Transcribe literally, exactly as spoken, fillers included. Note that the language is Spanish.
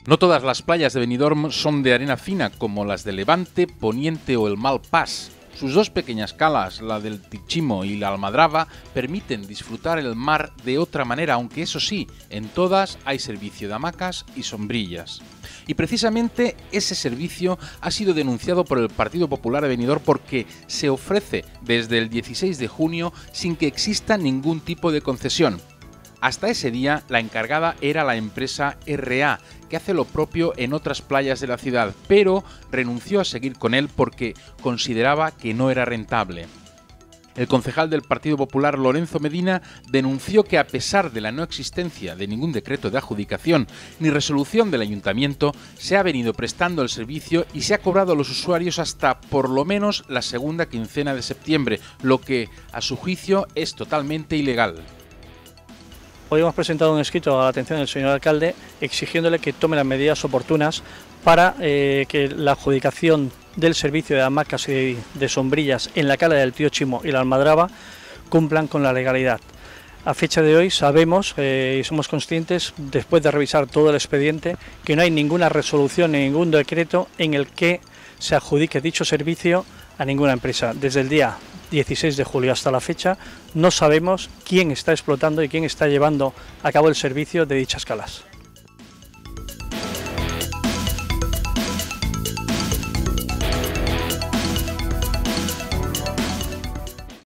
No todas las playas de Benidorm son de arena fina, como las de Levante, Poniente o el Malpàs. Sus dos pequeñas calas, la del Tichimo y la Almadraba, permiten disfrutar el mar de otra manera, aunque eso sí, en todas hay servicio de hamacas y sombrillas. Y precisamente ese servicio ha sido denunciado por el Partido Popular de Benidorm porque se ofrece desde el dieciséis de junio sin que exista ningún tipo de concesión. Hasta ese día, la encargada era la empresa R A, que hace lo propio en otras playas de la ciudad, pero renunció a seguir con él porque consideraba que no era rentable. El concejal del Partido Popular, Lorenzo Medina, denunció que a pesar de la no existencia de ningún decreto de adjudicación ni resolución del ayuntamiento, se ha venido prestando el servicio y se ha cobrado a los usuarios hasta por lo menos la segunda quincena de septiembre, lo que, a su juicio, es totalmente ilegal. Hoy hemos presentado un escrito a la atención del señor alcalde exigiéndole que tome las medidas oportunas para eh, que la adjudicación del servicio de hamacas y de sombrillas en la cala del Tío Chimo y la Almadraba cumplan con la legalidad. A fecha de hoy sabemos eh, y somos conscientes, después de revisar todo el expediente, que no hay ninguna resolución ni ningún decreto en el que se adjudique dicho servicio a ninguna empresa. Desde el día dieciséis de julio hasta la fecha no sabemos quién está explotando y quién está llevando a cabo el servicio de dichas calas.